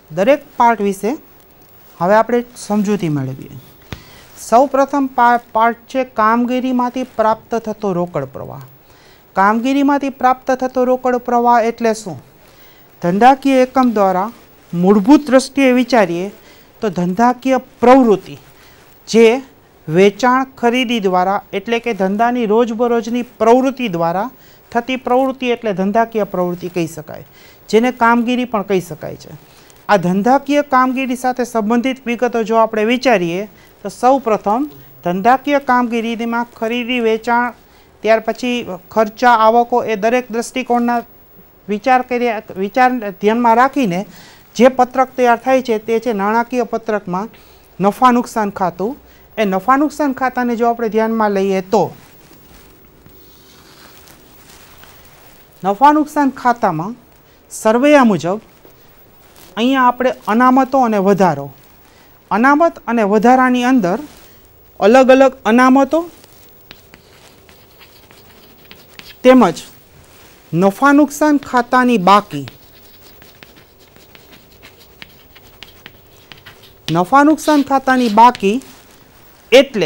दरेक पार्ट विषे हवे आपणे समजूती मेळवीए। सौ प्रथम पार्ट छे कामगीरीमांथी प्राप्त थतो रोकड़ प्रवाह। कामगीरीमांथी प्राप्त थतो रोकड़ प्रवाह एटले शुं? धंधाकीय एकम द्वारा मूलभूत दृष्टिए विचारीए तो धंधाकीय प्रवृत्ति जे वेचाण खरीदी द्वारा एटले के धंधानी रोजबरोजनी प्रवृत्ति द्वारा थती प्रवृत्ति एटले धंधाकीय प्रवृत्ति कही शकाय, जेने कामगीरी पण कही शकाय छे। आ धंधाकीय कामगीरी साथे संबंधित विगतो जो आपणे विचारीए तो सौ प्रथम धंधाकीय कामगीरीमां खरीदी वेचाण त्यार पछी खर्चा आवको ए दरेक दृष्टिकोणना विचार ध्यानमां राखीने जे पत्रक तैयार थाय छे ते छे नाणाकीय पत्रकमां नफा नुकसान खातुं। ए नफा नुकसान खाताने जो आपणे ध्यानमां लईए तो नफा नुकसान खातामां सरवैया मुजब अहींया आपणे अनामतो अने वधारो, अनामत अने वधारानी अंदर अलग अलग अनामतो तेमज नफा नुकसान खातानी बाकी, नफा नुकसान खातानी बाकी एटले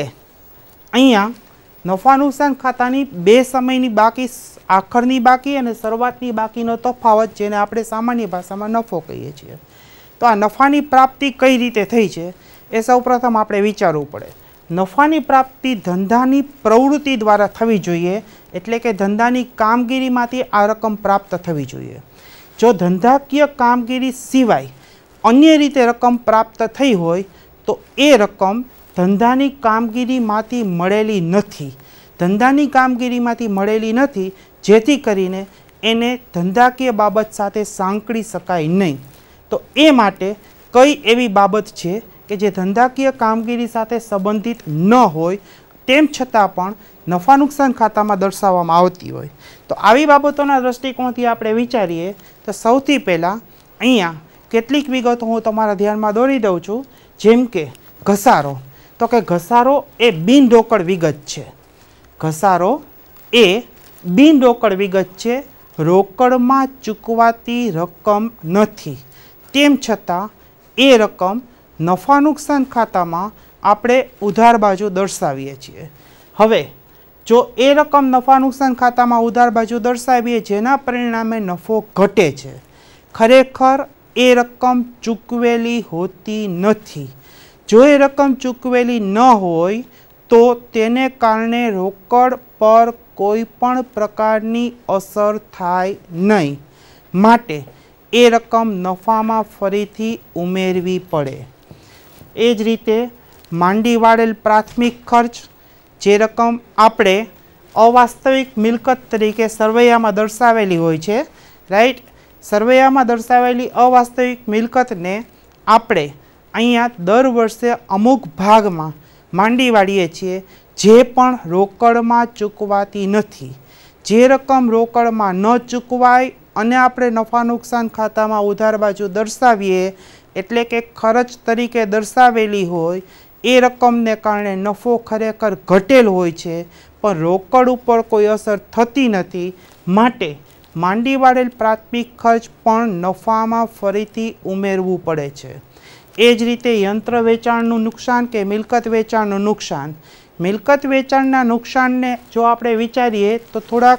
अहींया नफा नुकसान खातानी बे समयनी बाकी, आखरनी बाकी अने शरूआतनी बाकीनो तफावत जेने आपणे सामान्य भाषामां नफो कहीए छीए। तो आ नफानी प्राप्ति कई रीते थई छे ए सौप्रथम आपणे विचारवुं पड़े। नफानी प्राप्ति धंधानी प्रवृत्ति द्वारा थवी जोईए, एटले के धंधानी कामगीरीमांथी आ रकम प्राप्त थवी जोईए। जो धंधाकीय कामगीरी सिवाय अन्य रीते रकम प्राप्त थई होय तो ए रकम धंधानी कामगीरीमांथी मळेली नथी, धंधानी कामगीरीमांथी मळेली नथी, जेथी करीने एने धंधाकीय बाबत साथे सांकળી शकाय नहीं। तो ए माटे कई एवी बाबत छे के जे धंधाकीय कामगीरी साथे संबंधित न होय तेम छतां पण नफा नुकसान खातामां दर्शाववामां आवती होय। तो आवी बाबतोना दृष्टिकोणथी आपणे विचारीए तो सौथी पहेला अहींया केटलीक विगतो हूँ तमारा ध्यानमां दोरी दઉં છું। जेम के घसारो, तो के घसारो ए बिन रोकड़ विगत छे, घसारो ए बिन रोकड़ विगत छे, रोकड़मां चूकवाती रकम नथी। तेम छतां ए रकम नफा नुकसान खातामां आपणे उधार बाजू दर्शावीए छीए। हवे जो ए रकम नफा नुकसान खातामां उधार बाजू दर्शावीए जेना परिणामे नफो घटे छे, खरेखर ए रकम चूकवेली होती नथी। जो ए रकम चूकवेली न होय तो तेने कारणे रोकड़ पर कोईपण प्रकारनी असर थाय नहीं, माटे ए रकम नफामां फरीथी उमेरवी पड़े। ए ज रीते मांडी वाळेल प्राथमिक खर्च जे रकम आपणे अवास्तविक मिलकत तरीके सरवैयामां दर्शावेली होय छे, राइट। सरवैयामां दर्शावेली अवास्तविक मिलकतने आपणे अहींया दर वर्षे अमुक भागमां मांडी वाळीए छीए जे पण रोकड़मां चूकवाती नथी। जे रकम रोकड़मां न चूकवाय अने आपणे नफा नुकसान खातामां उधार बाजू दर्शावीए एटले के खर्च तरीके दर्शावेली होय ए रकमने कारणे नफो खरेखर घटेल होय छे पण रोकड़ उपर कोई असर थती नथी, माटे मांडी वाळेल प्राथमिक खर्च पण नफामां फरीथी उमेरवू पड़े छे। ए ज रीते यंत्र वेचाणनुं नुकसान के मिलकत वेचाणनुं नुकसान, मिलकत वेचाणना नुकसानने जो आपणे विचारीए तो थोड़ा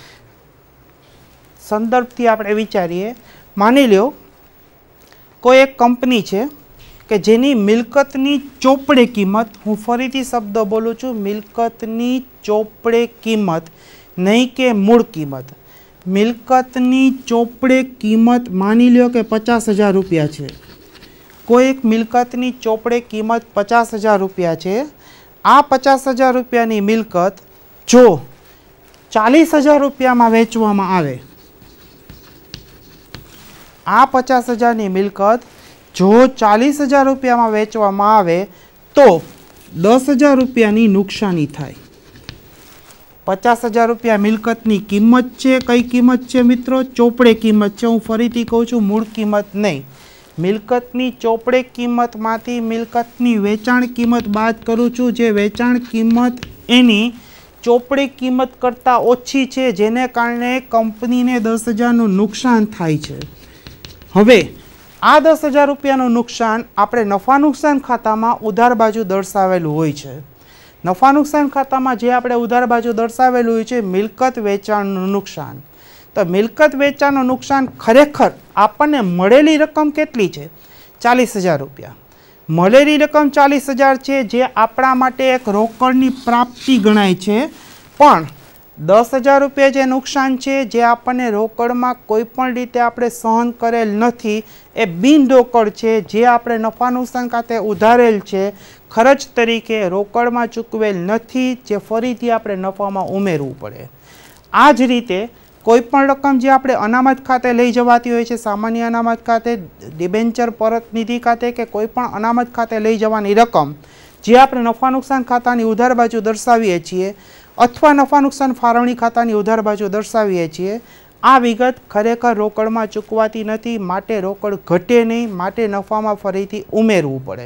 संदर्भथी आपणे विचारीए। मानी लो कोई एक कंपनी छे के जेनी मिलकतनी चोपड़े किंमत, हूँ फरीथी शब्द बोलूँ छूँ, मिलकतनी चोपड़े किंमत नहीं के मूळ किंमत, मिलकतनी चोपड़े किंमत मानी लो के 50,000 रुपया है। कोई एक मिलकतनी चोपड़े किंमत 50,000 रुपया है। आ 50,000 रुपयानी मिलकत जो 40,000 रुपया में वेचवामां आवे, आ 50,000 नी मिलकत जो 40,000 रुपया में वेचवामां आवे तो 10,000 रुपयानी नुकसानी थाय। 50,000 रुपया मिलकतनी किंमत है। कई किंमत है मित्रों? चोपड़े किंमत है। हूँ फरीथी कहूँ छूँ मूळ किंमत नहीं, मिलकतनी चोपड़े किंमत मांथी मिलकतनी वेचाण किंमत बाद करूँ छूँ। जे वेचाण किंमत एनी चोपड़ी किंमत करता ओછી છે જેને કારણે કંપનીને 10,000નું નુકસાન થાય છે। હવે આ 10,000 રૂપિયાનું નુકસાન આપણે નફા નુકસાન ખાતામાં ઉધાર બાજુ દર્શાવેલું હોય છે. નફા નુકસાન ખાતામાં જે આપણે ઉધાર બાજુ દર્શાવેલું હોય છે મિલકત વેચાણનું નુકસાન. તો મિલકત વેચાણનું નુકસાન ખરેખર આપણને મળેલી રકમ કેટલી છે? 40,000 રૂપિયા. મળેલી રકમ 40,000 છે, જે આપણા માટે એક રોકડની પ્રાપ્તિ ગણાય છે. પણ 10,000 રૂપિયા જે નુકસાન છે, જે આપણને રોકડમાં કોઈ પણ રીતે આપણે સહન કરેલ નથી, એ બિન રોકડ છે, જે આપણે નફા નુકસાન ખાતે ઉધારેલ છે, ખર્ચ તરીકે રોકડમાં ચૂકવેલ નથી, જે ફરીથી આપણે નફામાં ઉમેરવું પડે. આ જ રીતે કોઈ પણ રકમ જે આપણે અનામત ખાતે લઈ જવાતી હોય છે, સામાન્ય અનામત ખાતે, ડિબેન્ચર પરત નિધિ ખાતે કે કોઈ પણ અનામત ખાતે લઈ જવાની રકમ જે આપણે નફા નુકસાન ખાતાની ઉધાર બાજુ દર્શાવીએ છીએ અથવા નફા નુકસાન ફાળવણી ખાતાની ઉધાર બાજુ દર્શાવીએ છીએ, આ વિગત ખરેખર રોકડમાં ચૂકવાતી નથી, માટે રોકડ ઘટે નહીં, માટે નફામાં ફરીથી ઉમેરવું પડે.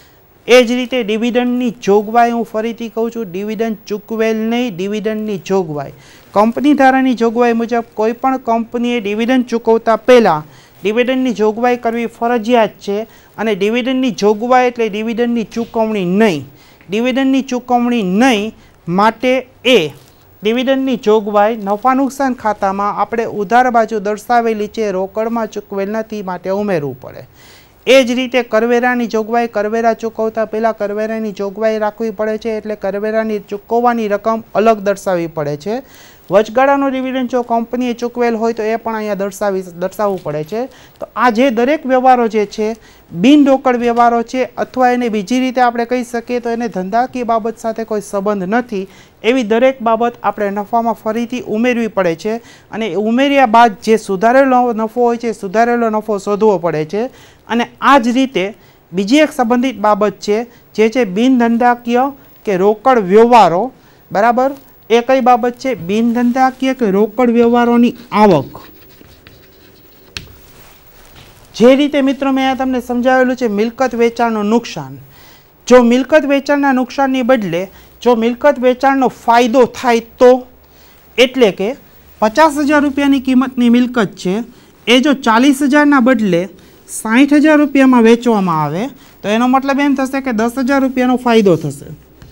એ જ રીતે ડિવિડન્ડની જોગવાઈ, હું ફરીથી કહું છું, ડિવિડન્ડ ચૂકવેલ નહીં, ડિવિડન્ડની જોગવાઈ. કંપની ધારાની જોગવાઈ મુજબ કોઈ પણ કંપનીએ ડિવિડન્ડ ચૂકવતા પહેલાં ડિવિડન્ડની જોગવાઈ કરવી ફરજિયાત છે. અને ડિવિડન્ડની જોગવાઈ એટલે ડિવિડન્ડની ચૂકવણી નહીં. ડિવિડન્ડની ચૂકવણી નહીં માટે એ ડિવિડન્ડની જોગવાઈ નફા નુકસાન ખાતામાં આપણે ઉધાર બાજુ દર્શાવેલી છે, રોકડમાં ચૂકવેલ નથી, માટે ઉમેરવું પડે. એ જ રીતે કરવેરાની જોગવાઈ, કરવેરા ચૂકવતા પહેલાં કરવેરાની જોગવાઈ રાખવી પડે છે, એટલે કરવેરાની ચૂકવવાની રકમ અલગ દર્શાવવી પડે છે. વચગાળાનો ડિવિડન્ડ જો કંપનીએ ચૂકવેલ હોય તો એ પણ અહીંયા દર્શાવવું પડે છે. તો આ જે દરેક વ્યવહારો જે છે બિન રોકડ વ્યવહારો છે, અથવા એને બીજી રીતે આપણે કહી શકીએ તો એને ધંધાકીય બાબત સાથે કોઈ સંબંધ નથી, એવી દરેક બાબત આપણે નફામાં ફરીથી ઉમેરવી પડે છે. અને ઉમેર્યા બાદ જે સુધારેલો નફો હોય છે, સુધારેલો નફો શોધવો પડે છે. અને આ જ રીતે બીજી એક સંબંધિત બાબત છે, જે છે બિન ધંધાકીય કે રોકડ વ્યવહારો. બરાબર, એ કઈ બાબત છે? બિન ધંધાકીય કે રોકડ વ્યવહારોની આવક. જે રીતે મિત્રો મેં તમને સમજાવેલું છે મિલકત વેચાણનું નુકસાન. જો મિલકત વેચાણના નુકસાનની બદલે જો મિલકત વેચાણનો ફાયદો થાય તો, એટલે કે 50,000 રૂપિયાની કિંમતની મિલકત છે, એ જો 40,000ના બદલે 60,000 રૂપિયામાં વેચવામાં આવે તો એનો મતલબ એમ થશે કે 10,000 રૂપિયાનો ફાયદો થશે.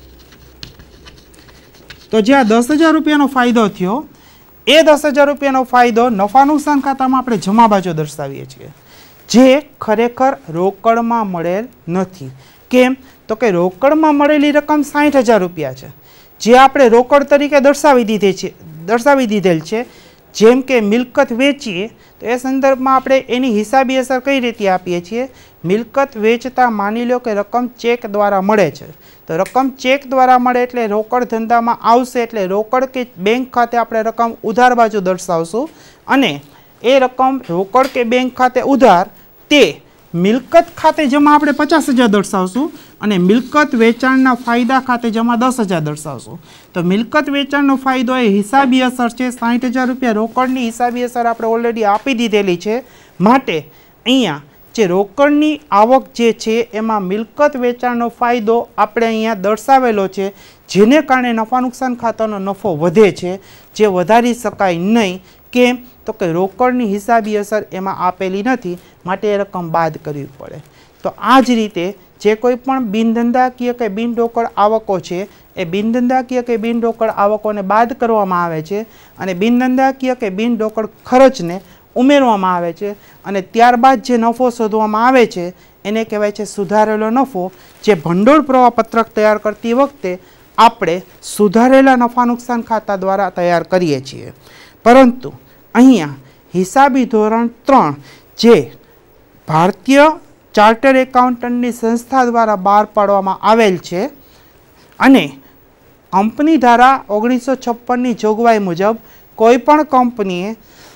તો જે આ 10,000 રૂપિયાનો ફાયદો થયો, એ 10,000 રૂપિયાનો ફાયદો નફા નુકસાન ખાતામાં આપણે જમા બાજુ દર્શાવીએ છીએ, જે ખરેખર રોકડમાં મળેલ નથી. કેમ? તો કે રોકડમાં મળેલી રકમ 60,000 રૂપિયા છે, જે આપણે રોકડ તરીકે દર્શાવી દીધેલ છે. જેમ કે મિલકત વેચીએ તો એ સંદર્ભમાં આપણે એની હિસાબી અસર કઈ રીતે આપીએ છીએ? મિલકત વેચતા માની લો કે રકમ ચેક દ્વારા મળે છે, તો રકમ ચેક દ્વારા મળે એટલે રોકડ ધંધામાં આવશે, એટલે રોકડ કે બેંક ખાતે આપણે રકમ ઉધાર બાજુ દર્શાવશું, અને એ રકમ રોકડ કે બેંક ખાતે ઉધાર તે મિલકત ખાતે જમા આપણે 50,000 દર્શાવશું, અને મિલકત વેચાણના ફાયદા ખાતે જમા 10,000 દર્શાવશું. તો મિલકત વેચાણનો ફાયદો એ હિસાબી અસર છે, 60,000 રૂપિયા રોકડની હિસાબી અસર આપણે ઓલરેડી આપી દીધેલી છે, માટે અહીંયા જે રોકડની આવક જે છે એમાં મિલકત વેચાણનો ફાયદો આપણે અહીંયા દર્શાવેલો છે, જેને કારણે નફા નુકસાન ખાતાનો નફો વધે છે, જે વધારી શકાય નહીં. કેમ? તો કે રોકડની હિસાબી અસર એમાં આપેલી નથી, માટે એ રકમ બાદ કરવી પડે. તો આ જ રીતે જે કોઈ પણ બિન ધંધાકીય કે બિન રોકડ આવકો છે, એ બિન ધંધાકીય કે બિન રોકડ આવકોને બાદ કરવામાં આવે છે, અને બિન ધંધાકીય કે બિન રોકડ ખર્ચને ઉમેરવામાં આવે છે, અને ત્યારબાદ જે નફો શોધવામાં આવે છે એને કહેવાય છે સુધારેલો નફો, જે ભંડોળ પ્રવાહ પત્રક તૈયાર કરતી વખતે આપણે સુધારેલા નફા નુકસાન ખાતા દ્વારા તૈયાર કરીએ છીએ. પરંતુ અહીંયા હિસાબી ધોરણ 3 જે ભારતીય ચાર્ટર એકાઉન્ટન્ટની સંસ્થા દ્વારા બહાર પાડવામાં આવેલ છે, અને કંપની ધારા 1956ની જોગવાઈ મુજબ કોઈ પણ કંપનીએ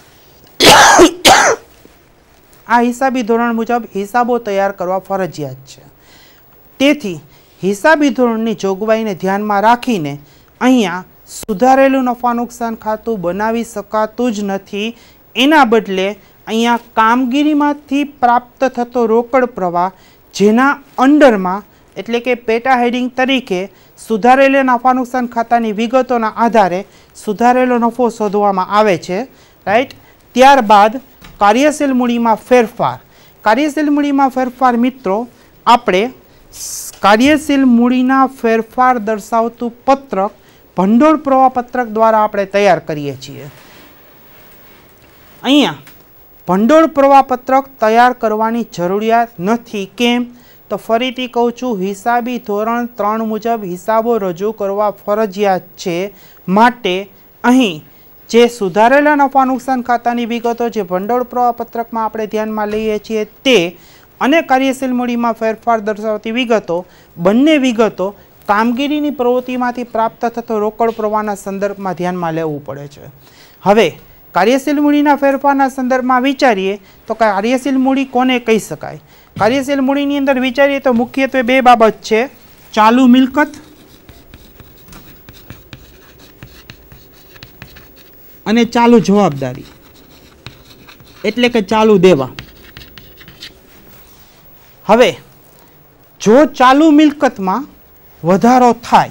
આ હિસાબી ધોરણ મુજબ હિસાબો તૈયાર કરવા ફરજિયાત છે. તેથી હિસાબી ધોરણની જોગવાઈને ધ્યાનમાં રાખીને અહીંયા સુધારેલું નફા નુકસાન ખાતું બનાવી શકાતું જ નથી. એના બદલે અહીંયા કામગીરીમાંથી પ્રાપ્ત થતો રોકડ પ્રવાહ, જેના અંડરમાં એટલે કે પેટા હેડિંગ તરીકે સુધારેલા નફા નુકસાન ખાતાની વિગતોના આધારે સુધારેલો નફો શોધવામાં આવે છે. રાઈટ. ત્યારબાદ કાર્યશીલ મૂડીમાં ફેરફાર, કાર્યશીલ મૂડીમાં ફેરફાર મિત્રો આપણે કાર્યશીલ મૂડીના ફેરફાર દર્શાવતું પત્રક ભંડોળ પ્રવાહ પત્રક દ્વારા આપણે તૈયાર કરીએ છીએ। અહીંયા ભંડોળ પ્રવાહ પત્રક તૈયાર કરવાની જરૂરિયાત નથી। કેમ? તો ફરીથી કહું છું, હિસાબી ધોરણ 3 મુજબ હિસાબો રજૂ કરવા ફરજિયાત છે। માટે અહીં જે સુધારેલા નફા નુકસાન ખાતાની વિગતો જે ભંડોળ પ્રવાહ પત્રકમાં આપણે ધ્યાનમાં લઈએ છીએ તે અને કાર્યશીલ મૂડીમાં ફેરફાર દર્શાવતી વિગતો બંને વિગતો કામગીરીની પ્રવૃત્તિમાંથી પ્રાપ્ત થતો રોકડ પ્રવાહના સંદર્ભમાં ધ્યાનમાં લેવું પડે છે। હવે કાર્યશીલ મૂડીના ફેરફારના સંદર્ભમાં વિચારીએ તો કાર્યશીલ મૂડી કોને કહી શકાય? કાર્યશીલ મૂડીની અંદર વિચારીએ તો મુખ્યત્વે બે બાબત છે, ચાલુ મિલકત અને ચાલુ જવાબદારી એટલે કે ચાલુ દેવા। હવે જો ચાલુ મિલકતમાં વધારો થાય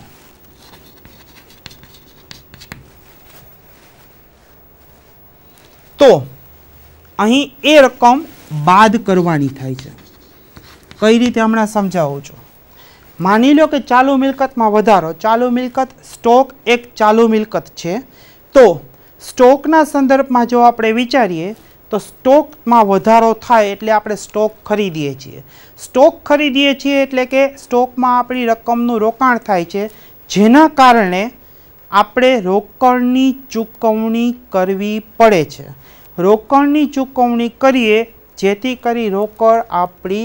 તો અહીં એ રકમ બાદ કરવાની થાય છે। કઈ રીતે હમણાં સમજાવું છું। માની લો કે ચાલુ મિલકતમાં વધારો, ચાલુ મિલકત સ્ટોક એક ચાલુ મિલકત છે, તો સ્ટોકના સંદર્ભમાં જો આપણે વિચારીએ તો સ્ટોકમાં વધારો થાય એટલે આપણે સ્ટોક ખરીદીએ છીએ। સ્ટોક ખરીદીએ છીએ એટલે કે સ્ટોકમાં આપણી રકમનું રોકાણ થાય છે, જેના કારણે આપણે રોકડની ચૂકવણી કરવી પડે છે। રોકડની ચૂકવણી કરીએ જેથી કરી રોકડ આપણી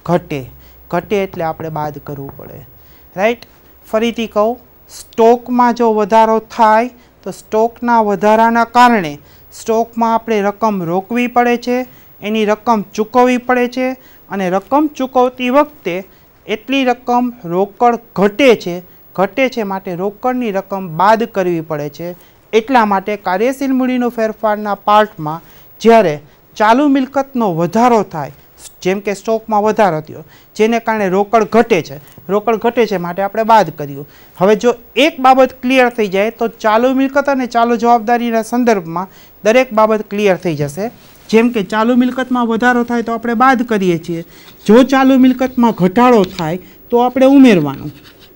ઘટે એટલે આપણે બાદ કરવું પડે। રાઈટ? ફરીથી કહું, સ્ટોકમાં જો વધારો થાય તો સ્ટોકના વધારાના કારણે સ્ટોકમાં આપણે રકમ રોકવી પડે છે, એની રકમ ચૂકવવી પડે છે અને રકમ ચૂકવતી વખતે એટલી રકમ રોકડ ઘટે છે માટે રોકડની રકમ બાદ કરવી પડે છે। એટલા માટે કાર્યશીલ મૂડીનો ફેરફારના પાર્ટમાં જ્યારે ચાલુ મિલકતનો વધારો થાય, જેમ કે સ્ટોકમાં વધારો થયો જેને કારણે રોકડ ઘટે છે માટે આપણે બાદ કર્યું। હવે જો એક બાબત ક્લિયર થઈ જાય તો ચાલુ મિલકત અને ચાલુ જવાબદારીના સંદર્ભમાં દરેક બાબત ક્લિયર થઈ જશે। જેમ કે ચાલુ મિલકતમાં વધારો થાય તો આપણે બાદ કરીએ છીએ, જો ચાલુ મિલકતમાં ઘટાડો થાય તો આપણે ઉમેરવાનું।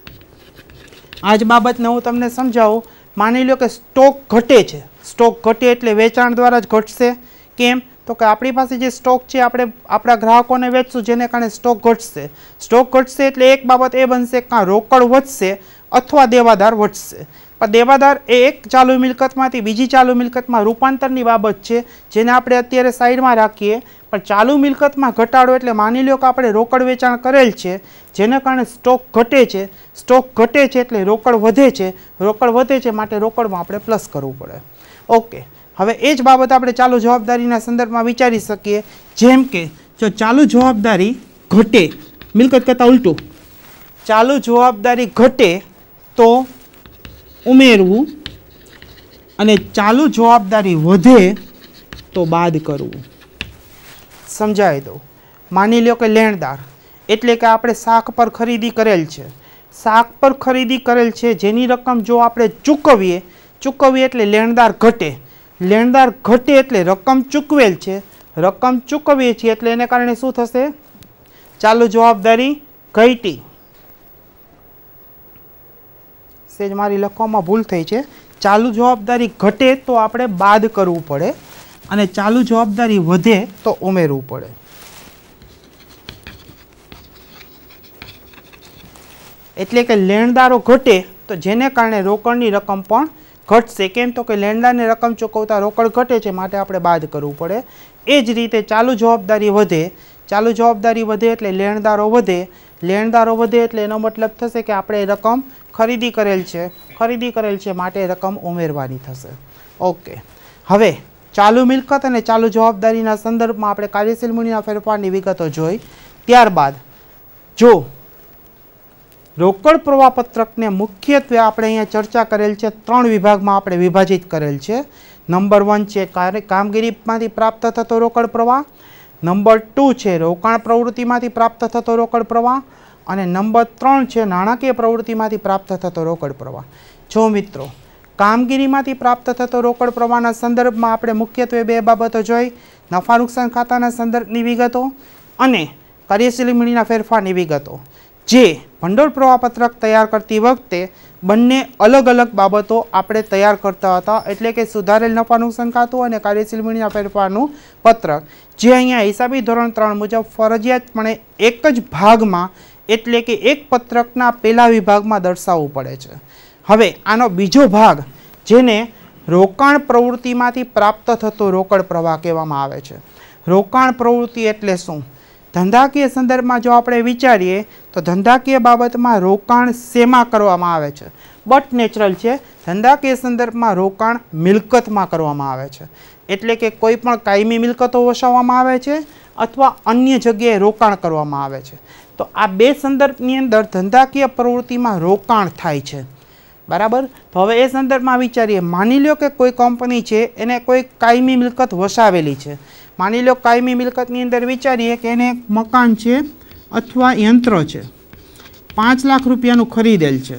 આ જ બાબતને હું તમને સમજાવું। માની લો કે સ્ટોક ઘટે છે, સ્ટોક ઘટે એટલે વેચાણ દ્વારા જ ઘટશે। કેમ? તો કે આપણી પાસે જે સ્ટોક છે આપણે આપણા ગ્રાહકોને વેચશું, જેને કારણે સ્ટોક ઘટશે। સ્ટોક ઘટશે એટલે એક બાબત એ બનશે કે કાં રોકડ વધશે અથવા દેવાદાર વધશે। પણ દેવાદાર એ એક ચાલુ મિલકતમાંથી બીજી ચાલુ મિલકતમાં રૂપાંતરની બાબત છે, જેને આપણે અત્યારે સાઈડમાં રાખીએ। પણ ચાલુ મિલકતમાં ઘટાડો એટલે માની લો કે આપણે રોકડ વેચાણ કરેલ છે, જેને કારણે સ્ટોક ઘટે છે। સ્ટોક ઘટે છે એટલે રોકડ વધે છે માટે રોકડમાં આપણે પ્લસ કરવું પડે। ઓકે, હવે એ જ બાબત આપણે ચાલુ જવાબદારીના સંદર્ભમાં વિચારી શકીએ। જેમ કે જો ચાલુ જવાબદારી ઘટે, મિલકત કરતાં ઉલટું, ચાલુ જવાબદારી ઘટે તો ઉમેરવું અને ચાલુ જવાબદારી વધે તો બાદ કરવું। સમજાવી દઉં। માની લો કે લેણદાર એટલે કે આપણે શાક પર ખરીદી કરેલ છે, શાક પર ખરીદી કરેલ છે જેની રકમ જો આપણે ચૂકવીએ એટલે લેણદાર ઘટે એટલે રકમ ચૂકવેલ છે, રકમ ચૂકવીએ છીએ એટલે એને કારણે શું થશે? ચાલુ જવાબદારી ઘટી। સેજ મારી લખવામાં ભૂલ થઈ છે। ચાલુ જવાબદારી ઘટે તો આપણે બાદ કરવું પડે અને ચાલુ જવાબદારી વધે તો ઉમેરવું પડે। એટલે કે લેણદારો ઘટે તો જેને કારણે રોકડની રકમ પણ ઘટશે। કેમ? તો કે લેણદારને રકમ ચૂકવતા રોકડ ઘટે છે માટે આપણે બાદ કરવું પડે। એ જ રીતે ચાલુ જવાબદારી વધે એટલે લેણદારો વધે એટલે એનો મતલબ થશે કે આપણે રકમ ખરીદી કરેલ છે માટે રકમ ઉમેરવાની થશે। ઓકે, હવે ચાલુ મિલકત અને ચાલુ જવાબદારીના સંદર્ભમાં આપણે કાર્યશીલ મૂડીના ફેરફારની વિગતો જોઈ। ત્યારબાદ જો રોકડ પ્રવાહ પત્રકને મુખ્યત્વે આપણે અહીંયા ચર્ચા કરેલ છે, 3 વિભાગમાં આપણે વિભાજિત કરેલ છે। નંબર 1 છે કામગીરીમાંથી પ્રાપ્ત થતો રોકડ પ્રવાહ, નંબર 2 છે રોકાણ પ્રવૃત્તિમાંથી પ્રાપ્ત થતો રોકડ પ્રવાહ અને નંબર 3 છે નાણાકીય પ્રવૃત્તિમાંથી પ્રાપ્ત થતો રોકડ પ્રવાહ। જો મિત્રો કામગીરીમાંથી પ્રાપ્ત થતો રોકડ પ્રવાહના સંદર્ભમાં આપણે મુખ્યત્વે બે બાબતો જોઈ, નફા નુકસાન ખાતાના સંદર્ભની વિગતો અને કાર્યશીલ મૂડીના ફેરફારની વિગતો, જે ભંડોળ પ્રવાહપત્રક તૈયાર કરતી વખતે બંને અલગ અલગ બાબતો આપણે તૈયાર કરતા હતા, એટલે કે સુધારેલ નફા નુકસાન ખાતું અને કાર્યશીલ મૂડીના ફેરફારનું પત્રક, જે અહીંયા હિસાબી ધોરણ 3 મુજબ ફરજિયાતપણે એક જ ભાગમાં, એટલે કે એક પત્રકના પહેલા વિભાગમાં દર્શાવવું પડે છે. હવે આનો બીજો ભાગ, જેને રોકાણ પ્રવૃત્તિમાંથી પ્રાપ્ત થતો રોકડ પ્રવાહ કહેવામાં આવે છે. રોકાણ પ્રવૃત્તિ એટલે શું? ધંધાકીય સંદર્ભમાં જો આપણે વિચારીએ તો ધંધાકીય બાબતમાં રોકાણ શેમાં કરવામાં આવે છે? બટ નેચરલ છે, ધંધાકીય સંદર્ભમાં રોકાણ મિલકતમાં કરવામાં આવે છે. એટલે કે કોઈ પણ કાયમી મિલકતો વસાવવામાં આવે છે અથવા અન્ય જગ્યાએ રોકાણ કરવામાં આવે છે. તો આ બે સંદર્ભની અંદર ધંધાકીય પ્રવૃત્તિમાં રોકાણ થાય છે. બરાબર. તો હવે એ સંદર્ભમાં વિચારીએ, માની લો કે કોઈ કંપની છે, એને કોઈ કાયમી મિલકત વસાવેલી છે. માની લો કાયમી મિલકતની અંદર વિચારીએ કે એને મકાન છે અથવા યંત્ર છે, 5 લાખ રૂપિયાનું ખરીદેલ છે.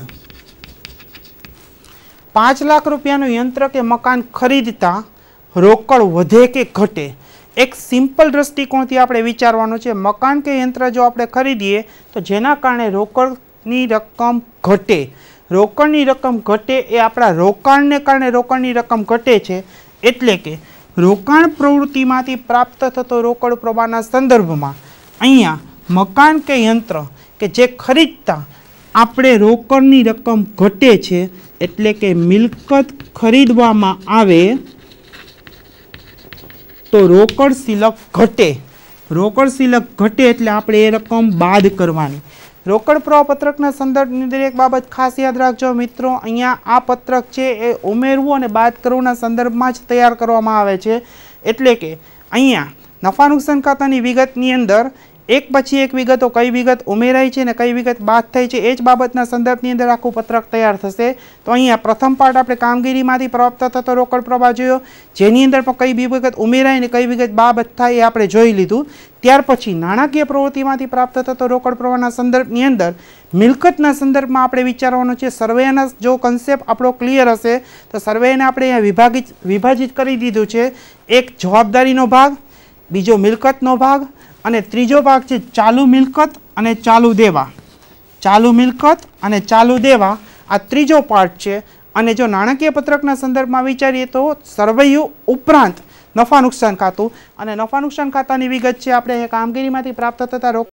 5 લાખ રૂપિયાનું યંત્ર કે મકાન ખરીદતા રોકડ વધે કે ઘટે? એક સિમ્પલ દ્રષ્ટિકોણથી આપણે વિચારવાનું છે. મકાન કે યંત્ર જો આપણે ખરીદીએ તો જેના કારણે રોકડની રકમ ઘટે, રોકડની રકમ ઘટે એ આપણા રોકાણને કારણે રોકડની રકમ ઘટે છે. એટલે કે રોકાણ પ્રવૃત્તિમાંથી પ્રાપ્ત થતો રોકડ પ્રવાહના સંદર્ભમાં અહીંયા મકાન કે યંત્ર કે જે ખરીદતા આપણે રોકડની રકમ ઘટે છે, એટલે કે મિલકત ખરીદવામાં આવે તો રોકડ શિલક ઘટે. રોકડ શિલક ઘટે એટલે આપણે એ રકમ બાદ કરવાની. રોકડ પ્રવાહપત્રકના સંદર્ભની અંદર એક બાબત ખાસ યાદ રાખજો મિત્રો, અહીંયા આ પત્રક છે એ ઉમેરવું અને બાદ કરવાના સંદર્ભમાં જ તૈયાર કરવામાં આવે છે. એટલે કે અહીંયા નફા નુકસાન ખાતાની વિગતની અંદર એક પછી એક વિગતો, કઈ વિગત ઉમેરાય છે ને કઈ વિગત બાદ થઈ છે, એ જ બાબતના સંદર્ભની અંદર આખું પત્રક તૈયાર થશે. તો અહીંયા પ્રથમ પાર્ટ આપણે કામગીરીમાંથી પ્રાપ્ત થતો રોકડ પ્રવાહ જોયો, જેની અંદર પણ કઈ વિગત ઉમેરાય ને કઈ વિગત બાબત થાય એ આપણે જોઈ લીધું. ત્યાર પછી નાણાકીય પ્રવૃત્તિમાંથી પ્રાપ્ત થતો રોકડ પ્રવાહના સંદર્ભની અંદર મિલકતના સંદર્ભમાં આપણે વિચારવાનું છે. સર્વેના જો કન્સેપ્ટ આપણો ક્લિયર હશે તો સર્વેને આપણે અહીંયા વિભાજિત કરી દીધું છે. એક જવાબદારીનો ભાગ, બીજો મિલકતનો ભાગ અને ત્રીજો ભાગ છે ચાલુ મિલકત અને ચાલુ દેવા. ચાલુ મિલકત અને ચાલુ દેવા આ ત્રીજો પાર્ટ છે. અને જો નાણાકીય પત્રકના સંદર્ભમાં વિચારીએ તો સરવૈયું ઉપરાંત નફા નુકસાન ખાતું, અને નફા નુકસાન ખાતાની વિગત છે આપણે કામગીરીમાંથી પ્રાપ્ત થતા